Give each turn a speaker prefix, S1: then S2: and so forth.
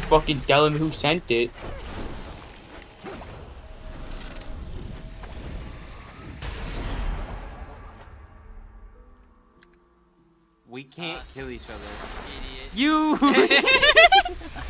S1: fucking tell him who sent it.
S2: We can't kill each other.
S3: Idiot.
S2: You!